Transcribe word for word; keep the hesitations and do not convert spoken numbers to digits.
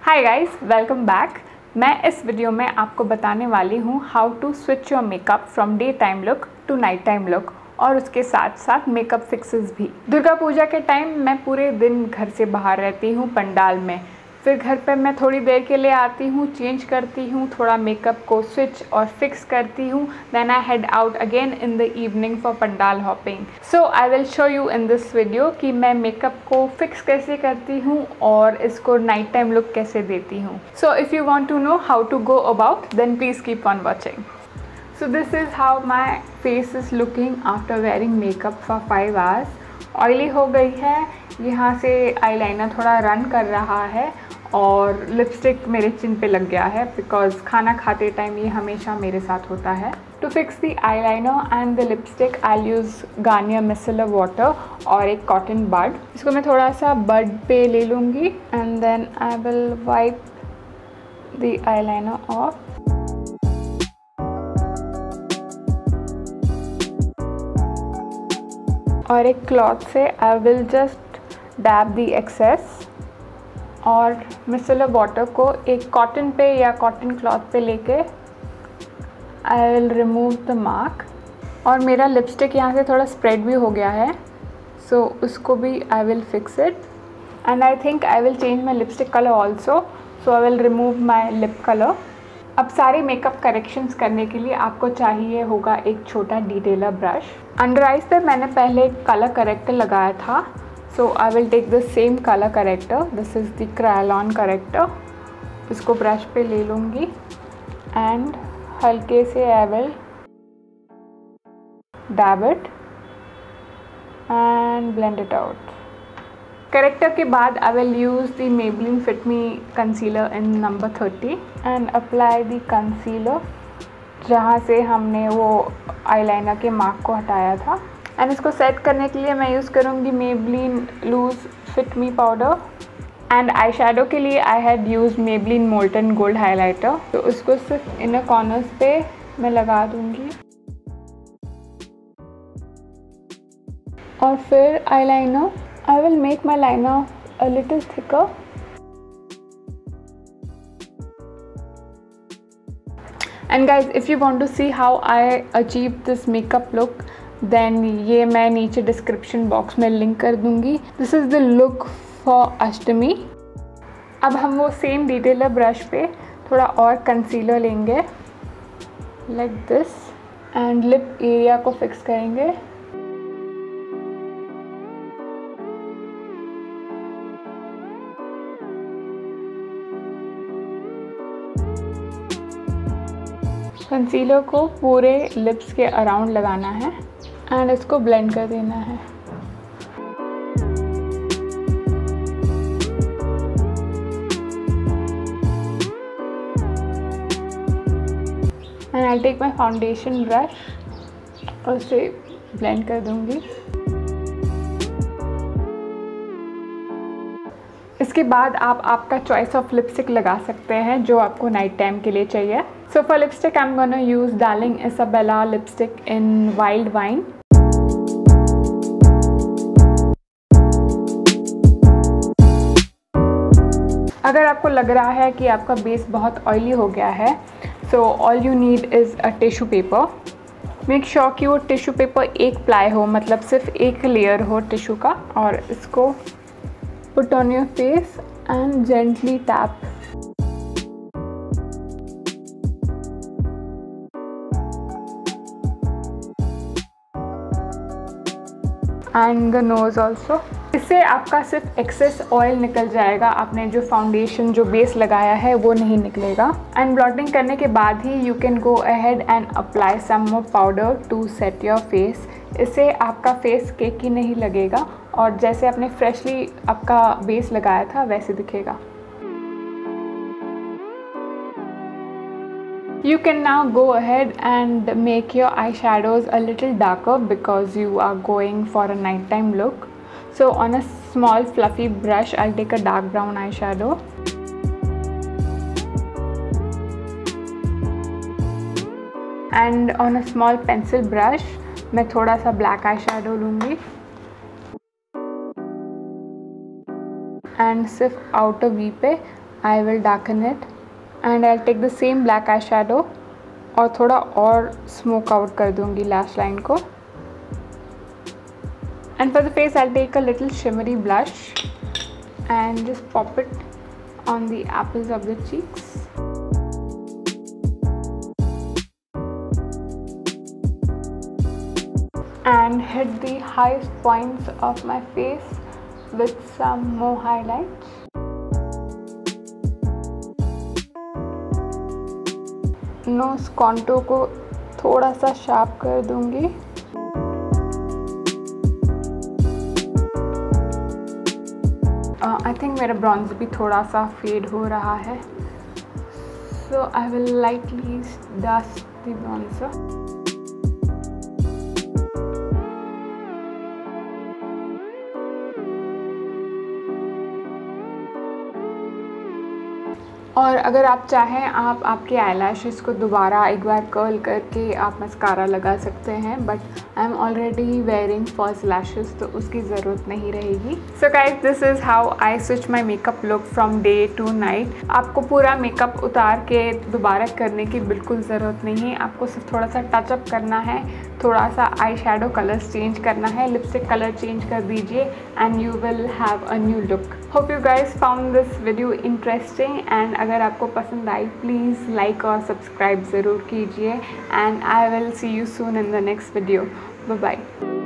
Hi guys, welcome back. मैं इस video में आपको बताने वाली हूँ how to switch your makeup from day time look to night time look और उसके साथ साथ मेकअप फिक्सेस भी। दुर्गा पूजा के टाइम मैं पूरे दिन घर से बाहर रहती हूँ पंडाल में, फिर घर पे मैं थोड़ी देर के लिए आती हूँ, चेंज करती हूँ, थोड़ा मेकअप को स्विच और फिक्स करती हूँ, then I head out again in the evening for pandal hopping. So I will show you in this video कि मैं मेकअप को फिक्स कैसे करती हूँ और इसको नाइट टाइम लुक कैसे देती हूँ। So if you want to know how to go about, then please keep on watching. So this is how my face is looking after wearing makeup for five hours. Oily हो गई है, यहाँ से eyeliner थोड़ा run कर रहा है और लिपस्टिक मेरे चिन पे लग गया है बिकॉज खाना खाते टाइम ये हमेशा मेरे साथ होता है। To fix the eyeliner and the lipstick I use Garnier micellar water और एक कॉटन बड। इसको मैं थोड़ा सा बड पे ले लूँगी and then I will wipe the eyeliner off. और एक क्लॉथ से I will just dab the excess और मिसेलर वाटर को एक कॉटन पे या कॉटन क्लॉथ पे लेके I will remove the mark. और मेरा लिपस्टिक यहाँ से थोड़ा स्प्रेड भी हो गया है, सो so, उसको भी I will fix it and I think I will change my lipstick colour also, so I will remove my lip colour. अब सारे मेकअप करेक्शंस करने के लिए आपको चाहिए होगा एक छोटा डिटेलर ब्रश। अंडर आइज पे मैंने पहले कलर करेक्टर लगाया था, so I will take the same colour corrector. This is the crayon corrector. इसको ब्रश पे ले लूँगी एंड हल्के से I will dab it and blend it out. Corrector के बाद I will use the Maybelline fit me concealer in number thirty and apply the concealer जहाँ से हमने वो आईलाइनर के मार्क को हटाया था। एंड इसको सेट करने के लिए मैं यूज़ करूँगी Maybelline loose fit me powder. And eye shadow के लिए I had use Maybelline molten gold highlighter, तो उसको सिर्फ इनर कॉर्नर्स पे मैं लगा दूँगी और फिर eyeliner I will make my liner a little thicker and guys if you want to see how I achieve this makeup look then ये मैं नीचे description box में link कर दूँगी। This is the look for अष्टमी। अब हम वो same detailer brush पे थोड़ा और concealer लेंगे like this and lip area को fix करेंगे। कंसीलर को पूरे लिप्स के अराउंड लगाना है एंड इसको ब्लेंड कर देना है। And I take my foundation brush और उसे ब्लेंड कर दूंगी। इसके बाद आप आपका चॉइस ऑफ लिपस्टिक लगा सकते हैं जो आपको नाइट टाइम के लिए चाहिए। So for lipstick I am gonna use Darling Isabella lipstick in wild wine. अगर आपको लग रहा है कि आपका बेस बहुत ऑयली हो गया है, so all you need is a tissue paper. Make sure कि वो टिश्यू पेपर एक प्लाई हो, मतलब सिर्फ एक लेयर हो टिश्यू का, और इसको put on your face and gently tap. And the nose also. इससे आपका सिर्फ एक्सेस ऑयल निकल जाएगा, आपने जो फाउंडेशन जो बेस लगाया है वो नहीं निकलेगा। एंड ब्लॉटिंग करने के बाद ही you can go ahead and apply some more powder to set your face. इससे आपका फेस केकी नहीं लगेगा और जैसे आपने फ्रेशली आपका बेस लगाया था वैसे दिखेगा। You can now go ahead and make your eyeshadows a little darker because you are going for a nighttime look. So on a small fluffy brush, I'll take a dark brown eyeshadow. And on a small pencil brush, मैं थोड़ा सा black eyeshadow लूँगी and सिर्फ outer V पे I will darken it and I'll take the same black eyeshadow और थोड़ा और smoke out कर दूँगी lash line को. And for the face I'll take a little shimmery blush and just pop it on the apples of the cheeks. And hit the highest points of my face with some more highlights. Nose contour को थोड़ा सा sharp कर दूंगी. I think मेरा bronze भी थोड़ा सा fade हो रहा है, so I will lightly dust the bronzer. और अगर आप चाहें आप आपके आईलैशेस को दोबारा एक बार कर्ल करके आप मस्कारा लगा सकते हैं, but I am already wearing false lashes तो उसकी ज़रूरत नहीं रहेगी. So guys, this is how I switch my makeup look from day to night. आपको पूरा मेकअप उतार के दोबारा करने की बिल्कुल ज़रूरत नहीं है. आपको सिर्फ थोड़ा सा टचअप करना है, थोड़ा सा आई शेडो कलर्स चेंज करना है, लिपस्टिक कलर चेंज कर दीजिए and you will have a new look. Hope you guys found this video interesting and अगर आपको पसंद आई प्लीज़ लाइक और सब्सक्राइब ज़रूर कीजिए and I will see you soon in the next video. Bye bye.